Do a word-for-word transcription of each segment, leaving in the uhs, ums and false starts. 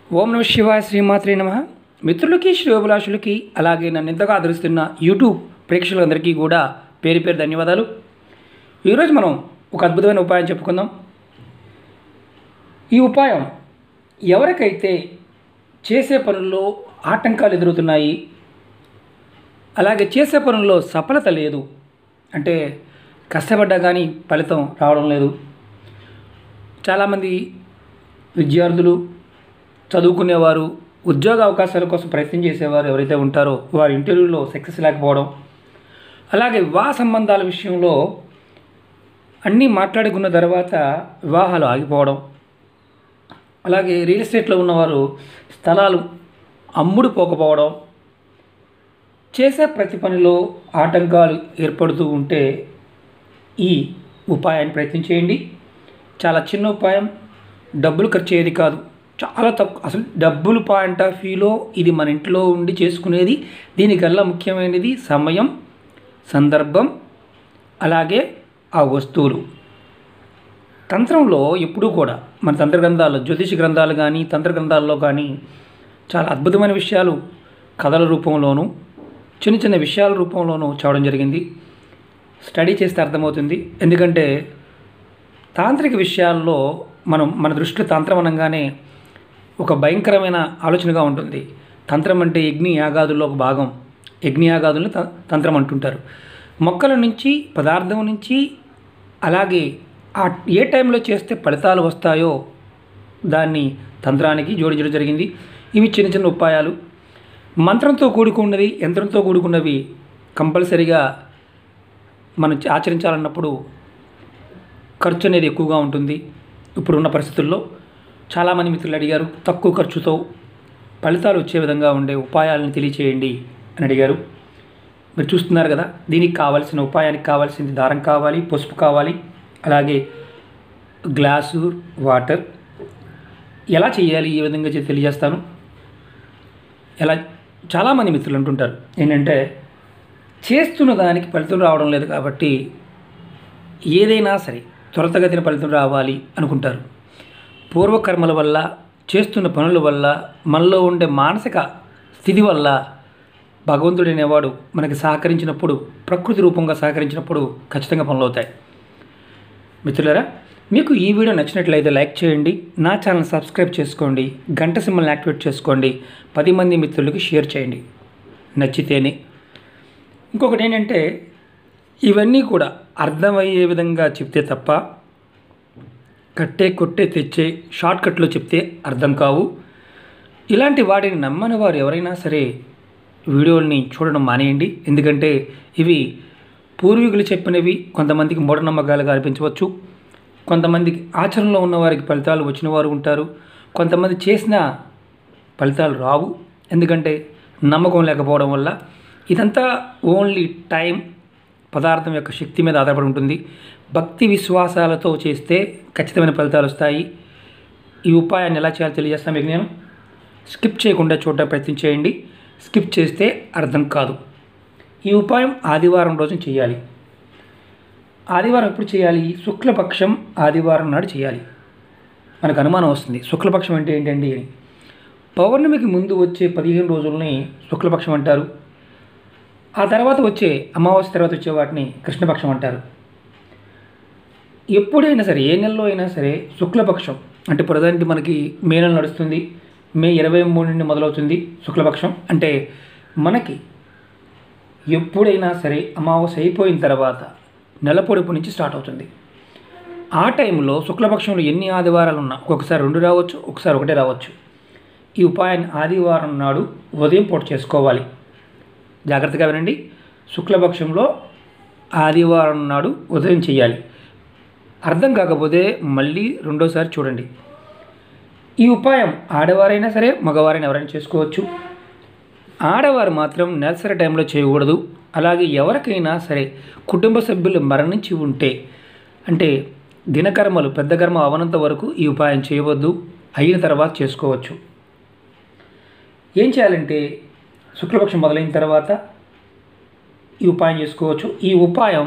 ఓం నమ శివాయ శ్రీమాత్రే నమః. మిత్రులకి శ్రేయోభిలాషులకి అలాగే నన్ను ఎంతగా ఆదరిస్తున్న యూట్యూబ్ ప్రేక్షకులందరికీ కూడా పేరు పేరు ధన్యవాదాలు. ఈరోజు మనం ఒక అద్భుతమైన ఉపాయం చెప్పుకుందాం. ఈ ఉపాయం ఎవరికైతే చేసే పనుల్లో ఆటంకాలు ఎదురవుతున్నాయి, అలాగే చేసే పనుల్లో సఫలత లేదు, అంటే కష్టపడ్డా కానీ ఫలితం రావడం లేదు, చాలామంది విద్యార్థులు, చదువుకునేవారు, ఉద్యోగ అవకాశాల కోసం ప్రయత్నం చేసేవారు ఎవరైతే ఉంటారో వారి ఇంటర్వ్యూలో సక్సెస్ లేకపోవడం, అలాగే వివాహ సంబంధాల విషయంలో అన్నీ మాట్లాడుకున్న తర్వాత వివాహాలు ఆగిపోవడం, అలాగే రియల్ ఎస్టేట్లో ఉన్నవారు స్థలాలు అమ్ముడు పోకపోవడం, చేసే ప్రతి పనిలో ఆటంకాలు ఏర్పడుతూ ఉంటే ఈ ఉపాయాన్ని ప్రయత్నం చేయండి. చాలా చిన్న ఉపాయం, డబ్బులు ఖర్చు అయ్యేది కాదు, చాలా తక్కువ. అసలు డబ్బులు పాయింట్ ఆఫ్ వ్యూలో ఇది మన ఇంట్లో ఉండి చేసుకునేది. దీనికల్లా ముఖ్యమైనది సమయం, సందర్భం, అలాగే ఆ వస్తువులు. తంత్రంలో ఎప్పుడూ కూడా మన తంత్ర గ్రంథాలు, జ్యోతిష గ్రంథాలు కానీ తంత్ర గ్రంథాల్లో కానీ చాలా అద్భుతమైన విషయాలు కథల రూపంలోనూ చిన్న చిన్న విషయాల రూపంలోనూ చదవడం జరిగింది. స్టడీ చేస్తే అర్థమవుతుంది. ఎందుకంటే తాంత్రిక విషయాల్లో మనం మన దృష్టిలో తంత్రం అనగానే ఒక భయంకరమైన ఆలోచనగా ఉంటుంది. తంత్రం అంటే యజ్ఞ యాగాదుల్లో ఒక భాగం. యజ్ఞ యాగాదులను తంత్రం అంటుంటారు. మొక్కల నుంచి, పదార్థం నుంచి, అలాగే ఆ ఏ టైంలో చేస్తే ఫలితాలు వస్తాయో దాన్ని తంత్రానికి జోడించడం జరిగింది. ఇవి చిన్న చిన్న ఉపాయాలు. మంత్రంతో కూడుకున్నది, యంత్రంతో కూడుకున్నవి కంపల్సరీగా మనం ఆచరించాలన్నప్పుడు ఖర్చు అనేది ఎక్కువగా ఉంటుంది. ఇప్పుడున్న పరిస్థితుల్లో చాలామంది మిత్రులు అడిగారు, తక్కువ ఖర్చుతో ఫలితాలు వచ్చే విధంగా ఉండే ఉపాయాలను తెలియచేయండి అని అడిగారు. మీరు చూస్తున్నారు కదా, దీనికి కావాల్సిన ఉపాయానికి కావాల్సింది దారం కావాలి, పసుపు కావాలి, అలాగే గ్లాసు వాటర్. ఎలా చేయాలి ఈ విధంగా తెలియజేస్తాను. ఎలా చాలామంది మిత్రులు అంటుంటారు ఏంటంటే చేస్తున్న దానికి ఫలితం రావడం లేదు కాబట్టి ఏదైనా సరే త్వరితగతిన ఫలితం రావాలి అనుకుంటారు. పూర్వకర్మల వల్ల, చేస్తున్న పనుల వల్ల, మనలో ఉండే మానసిక స్థితి వల్ల భగవంతుడు అనేవాడు మనకి సహకరించినప్పుడు, ప్రకృతి రూపంగా సహకరించినప్పుడు ఖచ్చితంగా పనులు అవుతాయి. మిత్రులారా, మీకు ఈ వీడియో నచ్చినట్లయితే లైక్ చేయండి, నా ఛానల్ సబ్స్క్రైబ్ చేసుకోండి, గంట సింబల్ని యాక్టివేట్ చేసుకోండి, పది మంది మిత్రులకి షేర్ చేయండి నచ్చితేనే. ఇంకొకటి ఏంటంటే ఇవన్నీ కూడా అర్థమయ్యే విధంగా చెప్తే తప్ప కట్టే కొట్టే తెచ్చే షార్ట్కట్లో చెప్తే అర్థం కావు. ఇలాంటి వాటిని నమ్మని వారు ఎవరైనా సరే వీడియోల్ని చూడడం మానేయండి. ఎందుకంటే ఇవి పూర్వీకులు చెప్పినవి కొంతమందికి మూఢనమ్మకాలుగా అనిపించవచ్చు, కొంతమందికి ఆచరణలో ఉన్న వారికి ఫలితాలు వచ్చిన వారు ఉంటారు, కొంతమంది చేసిన ఫలితాలు రావు. ఎందుకంటే నమ్మకం లేకపోవడం వల్ల. ఇదంతా ఓన్లీ టైం, పదార్థం యొక్క శక్తి మీద ఆధారపడి ఉంటుంది. భక్తి విశ్వాసాలతో చేస్తే ఖచ్చితమైన ఫలితాలు వస్తాయి. ఈ ఉపాయాన్ని ఎలా చేయాలో తెలియజేస్తాను మీకు నేను. స్కిప్ చేయకుండా చూడడానికి ప్రయత్నం చేయండి. స్కిప్ చేస్తే అర్థం కాదు. ఈ ఉపాయం ఆదివారం రోజు చేయాలి. ఆదివారం ఎప్పుడు చేయాలి? శుక్లపక్షం ఆదివారం నాడు చేయాలి. మనకు అనుమానం వస్తుంది, శుక్లపక్షం అంటే ఏంటండి అని. పౌర్ణమికి ముందు వచ్చే పదిహేను రోజుల్ని శుక్లపక్షం అంటారు. ఆ తర్వాత వచ్చే అమావాస్య తర్వాత వచ్చే వాటిని కృష్ణపక్షం అంటారు. ఎప్పుడైనా సరే, ఏ నెలలో అయినా సరే శుక్లపక్షం అంటే ప్రధానికి మనకి మే నెల నడుస్తుంది. మే ఇరవై మూడు నుండి మొదలవుతుంది శుక్లపక్షం. అంటే మనకి ఎప్పుడైనా సరే అమావాస్య అయిపోయిన తర్వాత నెల పొడుపు నుంచి స్టార్ట్ అవుతుంది. ఆ టైంలో శుక్లపక్షంలో ఎన్ని ఆదివారాలు ఉన్నా ఒక్కొక్కసారి రెండు రావచ్చు, ఒకసారి ఒకటే రావచ్చు. ఈ ఉపాయాన్ని ఆదివారం నాడు ఉదయం పూట చేసుకోవాలి. జాగ్రత్తగా వినండి. శుక్లపక్షంలో ఆదివారం నాడు ఉదయం చేయాలి. అర్థం కాకపోతే మళ్ళీ రెండోసారి చూడండి. ఈ ఉపాయం ఆడవారైనా సరే, మగవారైనా ఎవరైనా చేసుకోవచ్చు. ఆడవారు మాత్రం నెలసరి టైంలో చేయకూడదు. అలాగే ఎవరికైనా సరే కుటుంబ సభ్యులు మరణించి ఉంటే, అంటే దినకర్మలు పెద్ద కర్మ అవనంత వరకు ఈ ఉపాయం చేయవద్దు, అయిన తర్వాత చేసుకోవచ్చు. ఏం చేయాలంటే శుక్లపక్షం మొదలైన తర్వాత ఈ ఉపాయం చేసుకోవచ్చు. ఈ ఉపాయం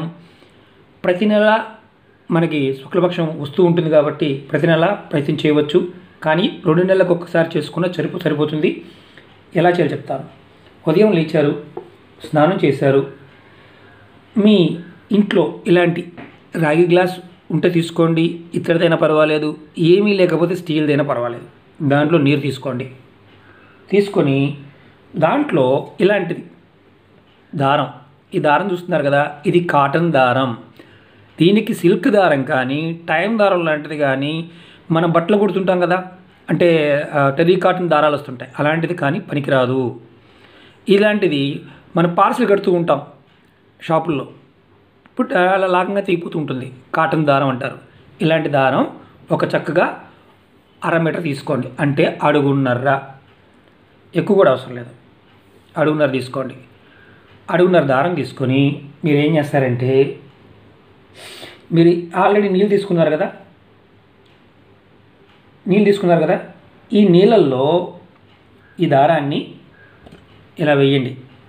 ప్రతి నెల మనకి శుక్లపక్షం వస్తూ ఉంటుంది కాబట్టి ప్రతి నెల ప్రయత్నం చేయవచ్చు. కానీ రెండు నెలలకు ఒక్కసారి చేసుకున్న సరిపో సరిపోతుంది. ఎలా చేయాలో చెప్తాను. ఉదయం లేచారు, స్నానం చేశారు, మీ ఇంట్లో ఇలాంటి రాగి గ్లాస్ ఉంటే తీసుకోండి, ఇత్తడిదైనా పర్వాలేదు, ఏమీ లేకపోతే స్టీల్దైనా పర్వాలేదు, దాంట్లో నీరు తీసుకోండి. తీసుకొని దాంట్లో ఇలాంటిది దారం, ఈ దారం చూస్తున్నారు కదా, ఇది కాటన్ దారం. దీనికి సిల్క్ దారం కానీ టైం దారం లాంటిది కానీ మనం బట్టలు కుడుతుంటాం కదా, అంటే టెరీ కాటన్ దారాలు వస్తుంటాయి, అలాంటిది కానీ పనికిరాదు. ఇలాంటిది మనం పార్సల్ కడుతూ ఉంటాం షాపుల్లో, ఇప్పుడు అలా లాగంగా తెగిపోతూ ఉంటుంది, కాటన్ దారం అంటారు. ఇలాంటి దారం ఒక చక్కగా అర మీటర్ తీసుకోండి, అంటే అడుగున్నర, ఎక్కువ కూడా అవసరం లేదు, అడుగున్నర తీసుకోండి. అడుగున్నర దారం తీసుకొని మీరు ఏం చేస్తారంటే, మీరు ఆల్రెడీ నీళ్ళు తీసుకున్నారు కదా, నీళ్ళు తీసుకున్నారు కదా ఈ నీళ్ళల్లో ఈ దారాన్ని ఇలా వేయండి,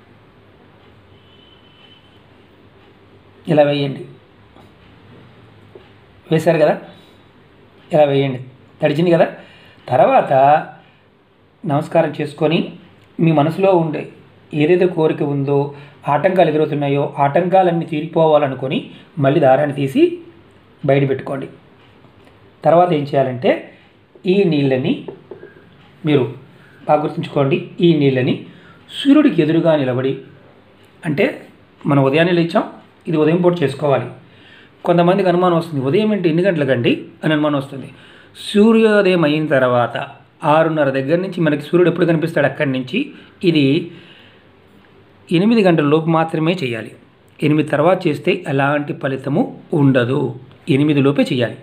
ఇలా వేయండి, వేశారు కదా, ఇలా వేయండి, తడిచింది కదా. తర్వాత నమస్కారం చేసుకొని మీ మనసులో ఉండే ఏదైతే కోరిక ఉందో, ఆటంకాలు ఎదురవుతున్నాయో ఆటంకాలన్నీ తీరిపోవాలనుకొని మళ్ళీ దారాన్ని తీసి బయట పెట్టుకోండి. తర్వాత ఏం చేయాలంటే, ఈ నీళ్ళని మీరు బాగా గుర్తుంచుకోండి, ఈ నీళ్ళని సూర్యుడికి ఎదురుగా నిలబడి, అంటే మనం ఉదయాన్నే లేచాం, ఇది ఉదయం పూట చేసుకోవాలి. కొంతమందికి అనుమానం వస్తుంది, ఉదయం ఏంటి ఎన్ని గంటలకండి అని అనుమానం వస్తుంది. సూర్యోదయం అయిన తర్వాత ఆరున్నర దగ్గర నుంచి మనకి సూర్యుడు ఎప్పుడు కనిపిస్తాడు అక్కడి నుంచి, ఇది ఎనిమిది గంటల లోపు మాత్రమే చేయాలి. ఎనిమిది తర్వాత చేస్తే ఎలాంటి ఫలితము ఉండదు, ఎనిమిది లోపే చేయాలి.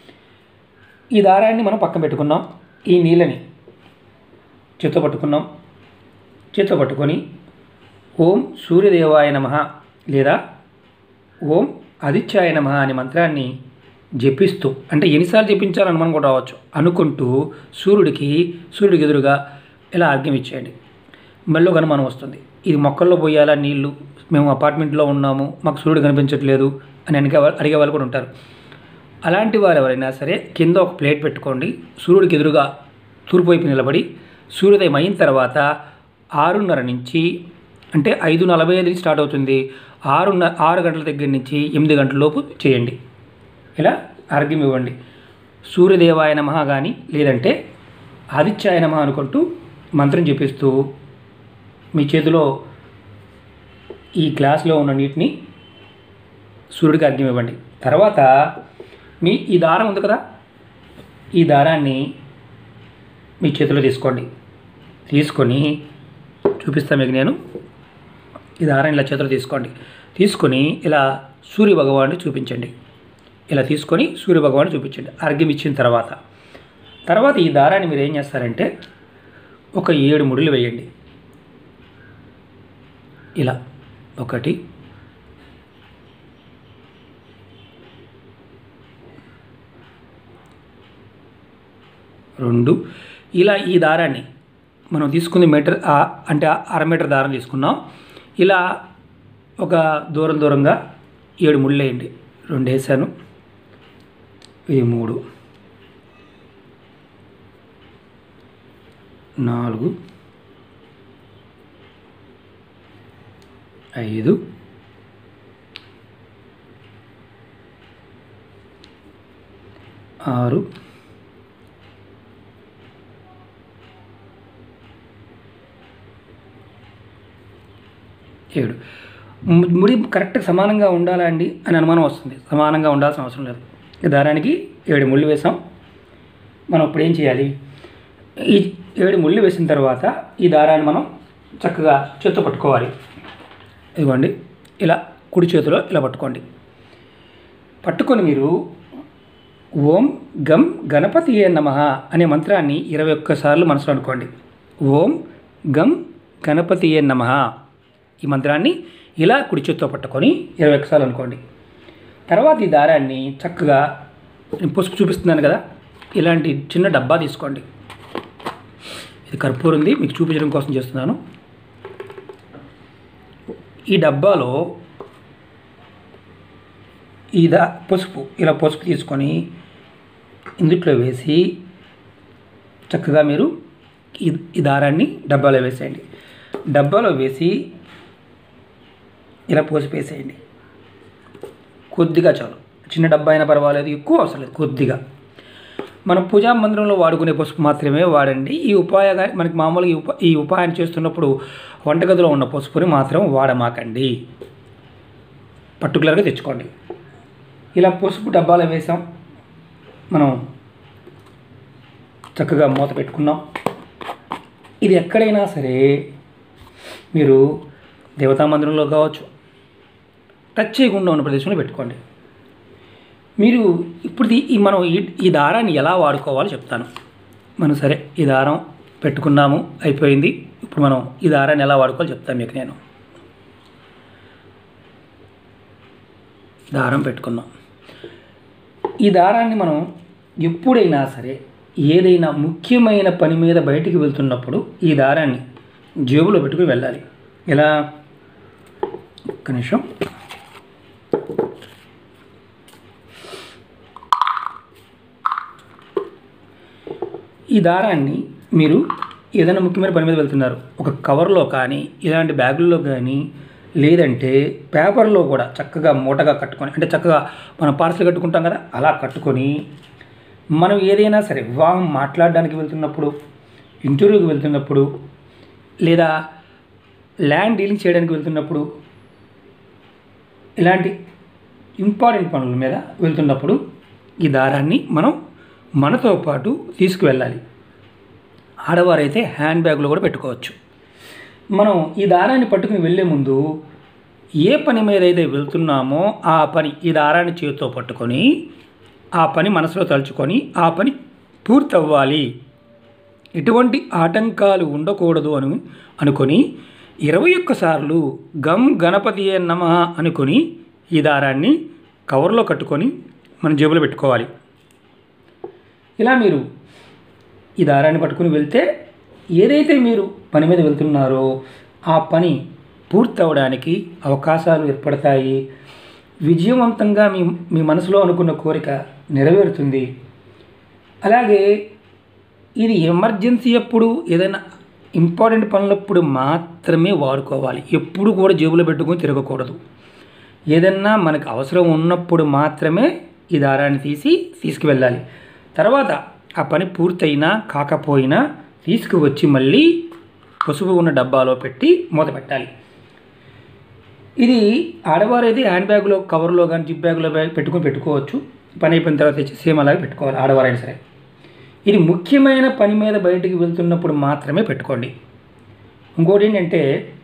ఈ దారాన్ని మనం పక్కన పెట్టుకున్నాం, ఈ నీళ్ళని చేత్తో పట్టుకున్నాం. చేత్తో పట్టుకొని ఓం సూర్యదేవాయ నమః లేదా ఓం ఆదిత్యాయ నమః అనే మంత్రాన్ని జపిస్తూ, అంటే ఎన్నిసార్లు జపించాలని మనం కూడా రావచ్చు, అనుకుంటూ సూర్యుడికి సూర్యుడికి ఎదురుగా ఇలా అర్ఘ్యం ఇచ్చేయండి. మళ్ళీ అనుమానం వస్తుంది, ఇది మొక్కల్లో పోయాలా నీళ్ళు, మేము అపార్ట్మెంట్లో ఉన్నాము, మాకు సూర్యుడు కనిపించట్లేదు అని అడిగే అడిగే వాళ్ళు కూడా ఉంటారు. అలాంటి వారు ఎవరైనా సరే కింద ఒక ప్లేట్ పెట్టుకోండి, సూర్యుడికి ఎదురుగా తూర్పు వైపు నిలబడి సూర్యోదయం అయిన తర్వాత ఆరున్నర నుంచి, అంటే ఐదు నలభై ఐదు నుంచి స్టార్ట్ అవుతుంది, ఆరున్నర ఆరు గంటల దగ్గర నుంచి ఎనిమిది గంటల లోపు చేయండి. ఇలా అర్ఘ్యం ఇవ్వండి. సూర్యదేవాయ నమః కానీ లేదంటే ఆదిత్యాయ నమః అనుకుంటూ మంత్రం జపిస్తూ మీ చేతిలో ఈ గ్లాసులో ఉన్న నీటిని సూర్యుడికి అర్ఘ్యం ఇవ్వండి. తర్వాత మీ ఈ దారం ఉంది కదా, ఈ దారాన్ని మీ చేతిలో తీసుకోండి. తీసుకొని చూపిస్తాను మీకు నేను. ఈ దారాన్ని ఇలా చేతిలో తీసుకోండి. తీసుకొని ఇలా సూర్య భగవాన్ని చూపించండి. ఇలా తీసుకొని సూర్య భగవాన్ని చూపించండి అర్ఘ్యం ఇచ్చిన తర్వాత. తర్వాత ఈ దారాన్ని మీరు ఏం చేస్తారంటే ఒక ఏడు ముడులు వేయండి. ఇలా ఒకటి, రెండు, ఇలా ఈ దారాన్ని మనం తీసుకుంది మీటర్ అంటే అర మీటర్ దారం తీసుకున్నాం. ఇలా ఒక దూరం దూరంగా ఏడు ముళ్ళు వేయండి. రెండు వేసాను, ఇది మూడు, నాలుగు, ఐదు, ఆరు, ఏడు. ముడి కరెక్ట్గా సమానంగా ఉండాలా అండి అని అనుమానం వస్తుంది. సమానంగా ఉండాల్సిన అవసరం లేదు. ఈ దారానికి ఏడు ముళ్ళు వేసాం. మనం ఇప్పుడు ఏం చేయాలి, ఈ ఏడు ముళ్ళు వేసిన తర్వాత ఈ దారాన్ని మనం చక్కగా చేత్తో పట్టుకోవాలి. ఇదిగోండి, ఇలా కుడి చేతిలో ఇలా పట్టుకోండి. పట్టుకొని మీరు ఓం గం గణపతియే నమః అనే మంత్రాన్ని ఇరవై ఒక్కసార్లు మనసులో అనుకోండి. ఓం గం గణపతియే నమః ఈ మంత్రాన్ని ఇలా కుడి చేత్తో పట్టుకొని ఇరవై ఒక్కసార్లు అనుకోండి. తర్వాత ఈ దారాన్ని చక్కగా పసుపు చూపిస్తున్నాను కదా, ఇలాంటి చిన్న డబ్బా తీసుకోండి. ఇది కర్పూరం ఉంది, మీకు చూపించడం కోసం చేస్తున్నాను. ఈ డబ్బాలో ఈ దా పసుపు ఇలా పసుపు తీసుకొని ఇందుట్లో వేసి చక్కగా మీరు ఈ ఈ దారాన్ని డబ్బాలో వేసేయండి. డబ్బాలో వేసి ఇలా పోసి వేసేయండి. కొద్దిగా చాలు, చిన్న డబ్బా అయినా పర్వాలేదు, ఎక్కువ అవసరం లేదు, కొద్దిగా. మనం పూజా మందిరంలో వాడుకునే పసుపు మాత్రమే వాడండి. ఈ ఉపాయంగా మనకి మామూలుగా ఈ ఉప ఈ ఉపాయాన్ని చేస్తున్నప్పుడు వంటగదిలో ఉన్న పసుపుని మాత్రం వాడమాకండి, పర్టికులర్గా తెచ్చుకోండి. ఇలా పసుపు డబ్బాలో వేసాం, మనం చక్కగా మూత పెట్టుకున్నాం. ఇది ఎక్కడైనా సరే మీరు దేవతా మందిరంలో కావచ్చు, టచ్ చేయకుండా ఉన్న ప్రదేశంలో పెట్టుకోండి. మీరు ఇప్పుడు ఈ మనం ఈ ఈ దారాన్ని ఎలా వాడుకోవాలో చెప్తాను. మనం సరే ఈ దారం పెట్టుకున్నాము, అయిపోయింది. ఇప్పుడు మనం ఈ దారాన్ని ఎలా వాడుకోవాలో చెప్తాను మీకు. నేను దారం పెట్టుకున్నాం. ఈ దారాన్ని మనం ఎప్పుడైనా సరే ఏదైనా ముఖ్యమైన పని మీద బయటికి వెళ్తున్నప్పుడు ఈ దారాన్ని జేబులో పెట్టుకుని వెళ్ళాలి. ఎలా? ఒక్క నిమిషం. ఈ దారాన్ని మీరు ఏదైనా ముఖ్యమైన పని మీద వెళ్తున్నారు, ఒక కవర్లో కానీ ఇలాంటి బ్యాగుల్లో కానీ లేదంటే పేపర్లో కూడా చక్కగా మూటగా కట్టుకొని, అంటే చక్కగా మనం పార్సల్ కట్టుకుంటాం కదా, అలా కట్టుకొని మనం ఏదైనా సరే వివాహం మాట్లాడడానికి వెళ్తున్నప్పుడు, ఇంటర్వ్యూకి వెళ్తున్నప్పుడు, లేదా ల్యాండ్ డీలింగ్ చేయడానికి వెళ్తున్నప్పుడు, ఇలాంటి ఇంపార్టెంట్ పనుల మీద వెళ్తున్నప్పుడు ఈ దారాన్ని మనం మనతో పాటు తీసుకువెళ్ళాలి. ఆడవారైతే హ్యాండ్ బ్యాగ్లో కూడా పెట్టుకోవచ్చు. మనం ఈ దారాన్ని పట్టుకుని వెళ్ళే ముందు ఏ పని మీద అయితే వెళ్తున్నామో ఆ పని ఈ దారాన్ని చేతితో పట్టుకొని ఆ పని మనసులో తలుచుకొని ఆ పని పూర్తవ్వాలి, ఎటువంటి ఆటంకాలు ఉండకూడదు అని అనుకొని ఇరవై ఒక్కసార్లు గం గణపతియే నమః అనుకొని ఈ దారాన్ని కవర్లో కట్టుకొని మన జేబులో పెట్టుకోవాలి. ఇలా మీరు ఈ దారాన్ని పట్టుకుని వెళ్తే ఏదైతే మీరు పని మీద వెళ్తున్నారో ఆ పని పూర్తవడానికి అవకాశాలు ఏర్పడతాయి. విజయవంతంగా మీ మీ మనసులో అనుకున్న కోరిక నెరవేరుతుంది. అలాగే ఇది ఎమర్జెన్సీ అప్పుడు, ఏదైనా ఇంపార్టెంట్ పనులప్పుడు మాత్రమే వాడుకోవాలి. ఎప్పుడు కూడా జేబులో పెట్టుకొని తిరగకూడదు. ఏదన్నా మనకు అవసరం ఉన్నప్పుడు మాత్రమే ఈ దారాన్ని తీసి తీసుకువెళ్ళాలి. తర్వాత ఆ పని పూర్తయినా కాకపోయినా తీసుకువచ్చి మళ్ళీ పసుపు ఉన్న డబ్బాలో పెట్టి మూత పెట్టాలి. ఇది ఆడవారైతే హ్యాండ్ బ్యాగ్లో, కవర్లో కానీ జిప్ బ్యాగ్లో బ్యాగ్ పెట్టుకొని పెట్టుకోవచ్చు. పని అయిపోయిన తర్వాత తెచ్చి సేమ్ అలాగే పెట్టుకోవాలి ఆడవారైనా సరే. ఇది ముఖ్యమైన పని మీద బయటికి వెళ్తున్నప్పుడు మాత్రమే పెట్టుకోండి. ఇంకోటి ఏంటంటే,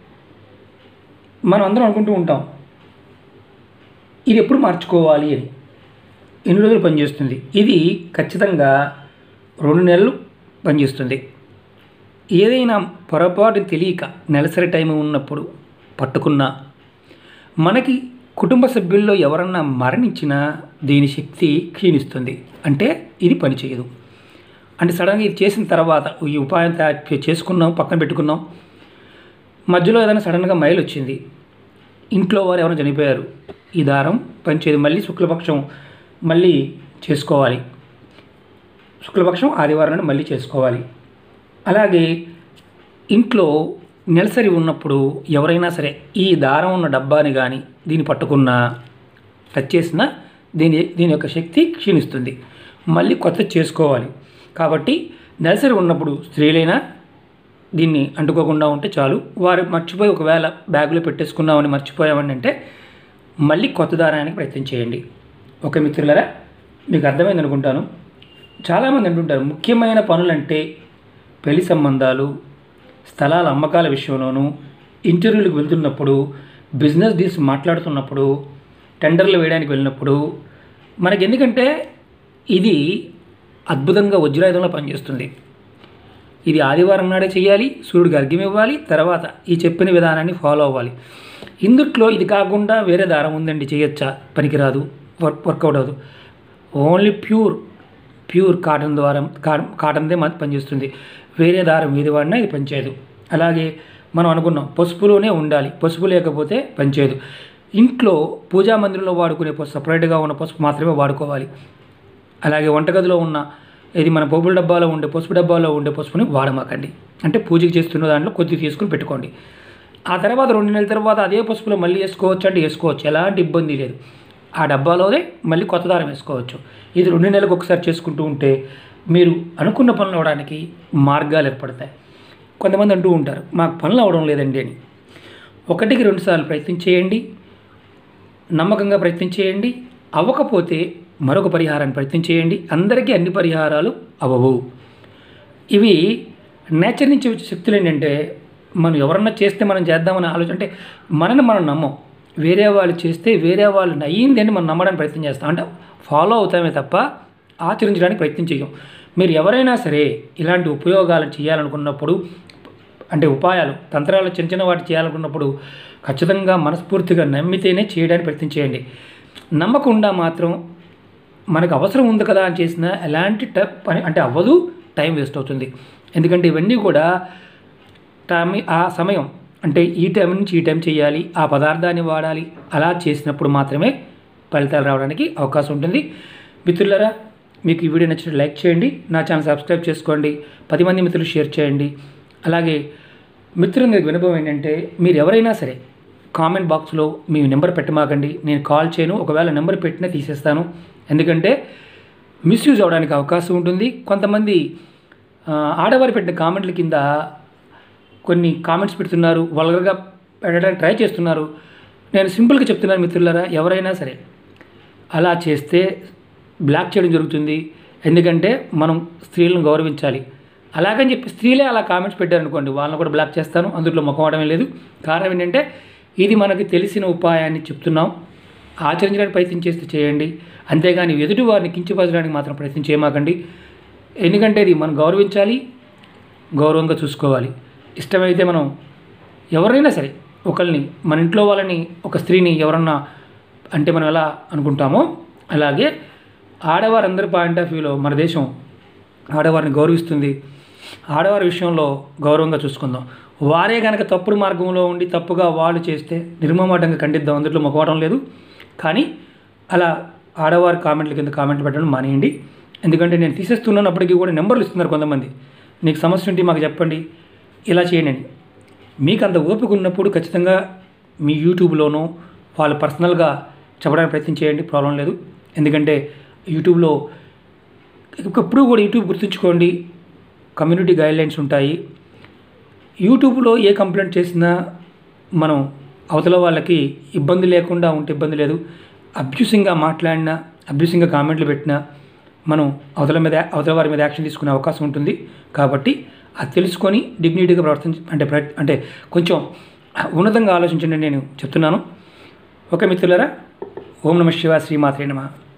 మనం అందరం అనుకుంటూ ఉంటాం ఇది ఎప్పుడు మార్చుకోవాలి అని. ఎన్ని రోజులు పనిచేస్తుంది? ఇది ఖచ్చితంగా రెండు నెలలు పనిచేస్తుంది. ఏదైనా పొరపాటు తెలియక నెలసరి టైం ఉన్నప్పుడు పట్టుకున్నా, మనకి కుటుంబ సభ్యుల్లో ఎవరన్నా మరణించినా దీని శక్తి క్షీణిస్తుంది. అంటే ఇది పని చేయదు. అంటే సడన్గా ఇది చేసిన తర్వాత ఈ ఉపాయం తయారు చేసుకున్నాం, పక్కన పెట్టుకున్నాం, మధ్యలో ఏదైనా సడన్గా మైలు వచ్చింది, ఇంట్లో వారు ఎవరైనా చనిపోయారు, ఈ దారం పనిచేయదు. మళ్ళీ శుక్లపక్షం మళ్ళీ చేసుకోవాలి. శుక్లపక్షం ఆదివారం నుండి మళ్ళీ చేసుకోవాలి. అలాగే ఇంట్లో నెలసరి ఉన్నప్పుడు ఎవరైనా సరే ఈ దారం ఉన్న డబ్బాని కానీ దీన్ని పట్టుకున్నా, టచ్ చేసినా దీని దీని యొక్క శక్తి క్షీణిస్తుంది. మళ్ళీ కొత్త చేసుకోవాలి. కాబట్టి నెలసరి ఉన్నప్పుడు స్త్రీలైనా దీన్ని అంటుకోకుండా ఉంటే చాలు. వారు మర్చిపోయి ఒకవేళ బ్యాగులో పెట్టేసుకున్నామని మర్చిపోయామని అంటే మళ్ళీ కొత్త దారానికి ప్రయత్నం చేయండి. ఓకే మిత్రులారా, మీకు అర్థమైంది అనుకుంటాను. చాలామంది అంటుంటారు ముఖ్యమైన పనులంటే పెళ్లి సంబంధాలు, స్థలాల అమ్మకాల విషయంలోనూ, ఇంటర్వ్యూలకు వెళ్తున్నప్పుడు, బిజినెస్ డీల్స్ మాట్లాడుతున్నప్పుడు, టెండర్లు వేయడానికి వెళ్ళినప్పుడు మనకి, ఎందుకంటే ఇది అద్భుతంగా వజ్రాయుధంలో పనిచేస్తుంది. ఇది ఆదివారం నాడే చేయాలి, సూర్యుడికి అర్ఘ్యం ఇవ్వాలి, తర్వాత ఈ చెప్పిన విధానాన్ని ఫాలో అవ్వాలి. ఇందుట్లో ఇది కాకుండా వేరే దారం ఉందండి చేయొచ్చా? పనికిరాదు, వర్క్ వర్కౌట్ అవ్వదు. ఓన్లీ ప్యూర్ ప్యూర్ కాటన్ ద్వారా కాటన్దే మనకు పనిచేస్తుంది. వేరే దారం ఏది వాడినా ఇది పనిచేయదు. అలాగే మనం అనుకున్నాం పసుపులోనే ఉండాలి, పసుపు లేకపోతే పనిచేయదు. ఇంట్లో పూజా మందిరంలో వాడుకునే పసుపు, సపరేట్గా ఉన్న పసుపు మాత్రమే వాడుకోవాలి. అలాగే వంటగదిలో ఉన్న ఇది మన పోపుల డబ్బాలో ఉండే పసుపు డబ్బాలో ఉండే పసుపుని వాడమాకండి. అంటే పూజకి చేస్తున్న దాంట్లో కొద్దిగా తీసుకుని పెట్టుకోండి. ఆ తర్వాత రెండు నెలల తర్వాత అదే పసుపులో మళ్ళీ వేసుకోవచ్చు అంటే వేసుకోవచ్చు, ఎలాంటి ఇబ్బంది లేదు. ఆ డబ్బాలోనే మళ్ళీ కొత్త దారం వేసుకోవచ్చు. ఇది రెండు నెలలకు ఒకసారి చేసుకుంటూ ఉంటే మీరు అనుకున్న పనులు అవడానికి మార్గాలు ఏర్పడతాయి. కొంతమంది అంటూ ఉంటారు మాకు పనులు అవడం లేదండి అని. ఒకటికి రెండు సార్లు ప్రయత్నం చేయండి, నమ్మకంగా ప్రయత్నం చేయండి. అవ్వకపోతే మరొక పరిహారాన్ని ప్రయత్నం చేయండి. అందరికీ అన్ని పరిహారాలు అవ్వవు. ఇవి నేచర్ నుంచి వచ్చే శక్తులు ఏంటంటే మనం ఎవరన్నా చేస్తే మనం చేద్దామని ఆలోచన, అంటే మనని మనం నమ్మం. వేరే వాళ్ళు చేస్తే వేరే వాళ్ళు అయ్యింది అని మనం నమ్మడానికి ప్రయత్నం చేస్తాం, అంటే ఫాలో అవుతామే తప్ప ఆచరించడానికి ప్రయత్నం చేయం. మీరు ఎవరైనా సరే ఇలాంటి ఉపయోగాలు చేయాలనుకున్నప్పుడు, అంటే ఉపాయాలు తంత్రాలు చిన్న చిన్న వాటి చేయాలనుకున్నప్పుడు ఖచ్చితంగా మనస్ఫూర్తిగా నమ్మితేనే చేయడానికి ప్రయత్నం చేయండి. నమ్మకుండా మాత్రం మనకు అవసరం ఉంది కదా అని చేసిన ఎలాంటి పని అంటే అవ్వదు, టైం వేస్ట్ అవుతుంది. ఎందుకంటే ఇవన్నీ కూడా టైం, ఆ సమయం అంటే ఈ టైం నుంచి ఈ టైం చేయాలి, ఆ పదార్థాన్ని వాడాలి, అలా చేసినప్పుడు మాత్రమే ఫలితాలు రావడానికి అవకాశం ఉంటుంది. మిత్రులారా, మీకు ఈ వీడియో నచ్చినట్టు లైక్ చేయండి, నా ఛానల్ సబ్స్క్రైబ్ చేసుకోండి, పది మంది మిత్రులు షేర్ చేయండి. అలాగే మిత్రులందరికి వినపం ఏంటంటే మీరు ఎవరైనా సరే కామెంట్ బాక్స్లో మీ నెంబర్ పెట్టమాకండి. నేను కాల్ చేయను, ఒకవేళ నెంబర్ పెట్టినా తీసేస్తాను. ఎందుకంటే మిస్యూజ్ అవడానికి అవకాశం ఉంటుంది. కొంతమంది ఆడవారు పెట్టిన కామెంట్ల కింద కొన్ని కామెంట్స్ పెడుతున్నారు, వల్గర్గా పెట్టడానికి ట్రై చేస్తున్నారు. నేను సింపుల్గా చెప్తున్నాను మిత్రులారా, ఎవరైనా సరే అలా చేస్తే బ్లాక్ చేయడం జరుగుతుంది. ఎందుకంటే మనం స్త్రీలను గౌరవించాలి. అలాగని చెప్పి స్త్రీలే అలా కామెంట్స్ పెట్టారనుకోండి, వాళ్ళని కూడా బ్లాక్ చేస్తాను. అందులో మొక్కవడమే లేదు. కారణం ఏంటంటే ఇది మనకి తెలిసిన ఉపాయాన్ని చెప్తున్నాం, ఆచరించడానికి ప్రయత్నం చేస్తే చేయండి. అంతేగాని ఎదుటి వారిని కించపరచడానికి మాత్రం ప్రయత్నం చేయమాకండి. ఎందుకంటే ఇది మనం గౌరవించాలి, గౌరవంగా చూసుకోవాలి. ఇష్టమైతే మనం ఎవరైనా సరే ఒకరిని, మన ఇంట్లో వాళ్ళని, ఒక స్త్రీని ఎవరన్నా అంటే మనం ఎలా అనుకుంటామో అలాగే ఆడవారందరి పాయింట్ ఆఫ్ వ్యూలో మన దేశం ఆడవారిని గౌరవిస్తుంది. ఆడవారి విషయంలో గౌరవంగా చూసుకుందాం. వారే కనుక తప్పుడు మార్గంలో ఉండి తప్పుగా వాళ్ళు చేస్తే నిర్మమాటంగా ఖండిద్దాం, అందులో మొక్కవడం లేదు. కానీ అలా ఆడవారి కామెంట్ల కింద కామెంట్లు పెట్టడం మానేయండి. ఎందుకంటే నేను తీసేస్తున్నప్పటికీ కూడా నెంబర్లు ఇస్తున్నారు కొంతమంది, నీకు సమస్య ఉంటే మాకు చెప్పండి, ఇలా చేయండి. మీకు అంత ఓపిక ఉన్నప్పుడు ఖచ్చితంగా మీ యూట్యూబ్లోనూ వాళ్ళు పర్సనల్గా చెప్పడానికి ప్రయత్నం చేయండి, ప్రాబ్లం లేదు. ఎందుకంటే యూట్యూబ్లో ఎప్పుడు కూడా యూట్యూబ్ గుర్తుంచుకోండి, కమ్యూనిటీ గైడ్లైన్స్ ఉంటాయి. యూట్యూబ్లో ఏ కంప్లైంట్ చేసినా మనం అవతల వాళ్ళకి ఇబ్బంది లేకుండా ఉంటే ఇబ్బంది లేదు. అబ్యూసింగ్గా మాట్లాడినా, అబ్యూసింగ్గా కామెంట్లు పెట్టినా మనం అవతల మీద అవతల వారి మీద యాక్షన్ తీసుకునే అవకాశం ఉంటుంది. కాబట్టి అది తెలుసుకొని డిగ్నిటీగా ప్రవర్తించ అంటే అంటే కొంచెం ఉన్నతంగా ఆలోచించండి నేను చెప్తున్నాను. ఓకే మిత్రులారా, ఓం నమః శివాయ, శ్రీమాత్రే నమః.